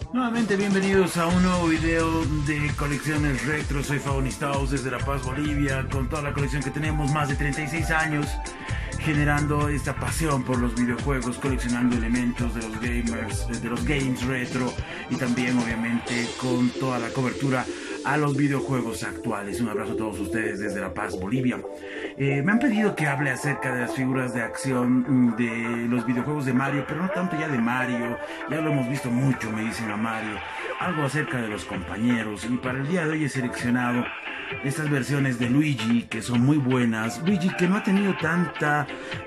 Nuevamente bienvenidos a un nuevo video de colecciones retro. Soy Faunistaus desde La Paz, Bolivia, con toda la colección que tenemos, más de 36 años generando esta pasión por los videojuegos, coleccionando elementos de los gamers, de los games retro, y también obviamente con toda la cobertura a los videojuegos actuales. Un abrazo a todos ustedes desde La Paz, Bolivia. Me han pedido que hable acerca de las figuras de acción de los videojuegos de Mario, pero no tanto ya de Mario, ya lo hemos visto mucho, me dicen a Mario, algo acerca de los compañeros, y para el día de hoy he seleccionado estas versiones de Luigi que son muy buenas. Luigi que no ha tenido tanta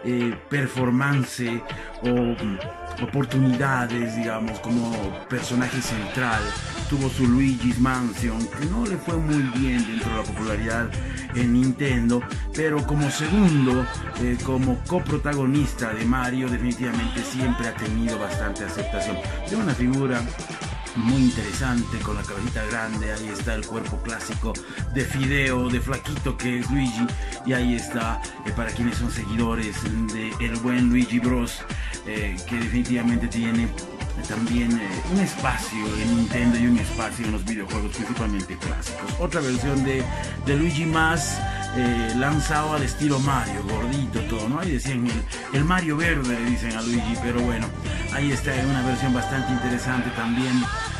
performance o oportunidades, digamos, como personaje central. Tuvo su Luigi's Mansion, que no le fue muy bien dentro de la popularidad en Nintendo, pero como segundo, como coprotagonista de Mario, definitivamente siempre ha tenido bastante aceptación. Tiene una figura muy interesante, con la cabecita grande, ahí está el cuerpo clásico de Fideo, de flaquito que es Luigi, y ahí está, para quienes son seguidores de el buen Luigi Bros, que definitivamente tiene también un espacio en Nintendo y un espacio en los videojuegos, principalmente clásicos. Otra versión de Luigi más lanzado al estilo Mario, gordito todo, ¿no? Ahí decían el Mario verde, le dicen a Luigi, pero bueno, ahí está en una versión bastante interesante también,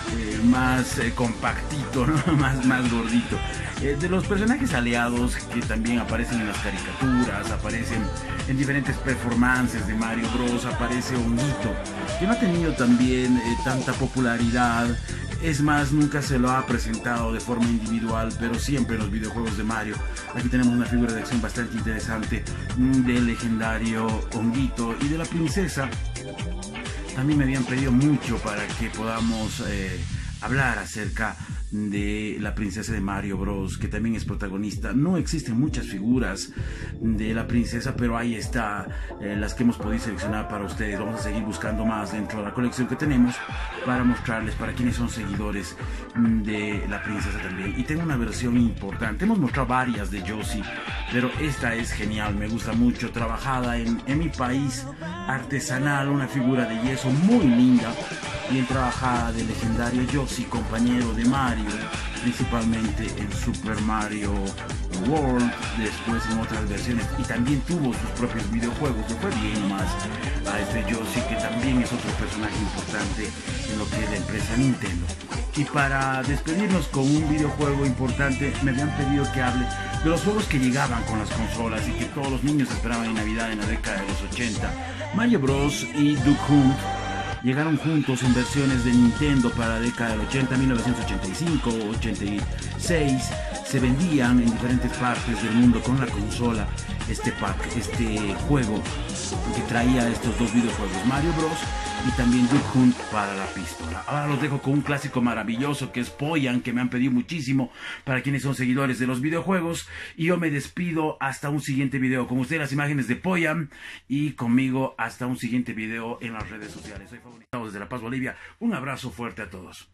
más compactito, ¿no? más gordito. De los personajes aliados que también aparecen en las caricaturas, aparecen en diferentes performances de Mario Bros, aparece Honguito, que no ha tenido también tanta popularidad. Es más, nunca se lo ha presentado de forma individual, pero siempre en los videojuegos de Mario. Aquí tenemos una figura de acción bastante interesante del legendario Honguito y de la princesa. También me habían pedido mucho para que podamos hablar acerca de la princesa de Mario Bros, que también es protagonista. No existen muchas figuras de la princesa, pero ahí está, las que hemos podido seleccionar para ustedes. Vamos a seguir buscando más dentro de la colección que tenemos para mostrarles para quienes son seguidores de la princesa también. Y tengo una versión importante, hemos mostrado varias de Yoshi, pero esta es genial, me gusta mucho, trabajada en mi país, artesanal, una figura de yeso muy linda, bien trabajada, del legendario Yoshi, compañero de Mario, principalmente en Super Mario World, después en otras versiones, y también tuvo sus propios videojuegos. Le fue bien más a este Yoshi, que también es otro personaje importante en lo que es la empresa Nintendo. Y para despedirnos con un videojuego importante, me habían pedido que hable de los juegos que llegaban con las consolas y que todos los niños esperaban en Navidad en la década de los 80. Mario Bros y Duck Hunt llegaron juntos en versiones de Nintendo para la década del 80, 1985, 86. Se vendían en diferentes partes del mundo con la consola este juego que traía estos dos videojuegos, Mario Bros y también Duck Hunt para la pistola. Ahora los dejo con un clásico maravilloso que es Poyan, que me han pedido muchísimo para quienes son seguidores de los videojuegos, y yo me despido hasta un siguiente video. Con ustedes las imágenes de Poyan y conmigo hasta un siguiente video en las redes sociales. Soy Faunistaus desde La Paz, Bolivia. Un abrazo fuerte a todos.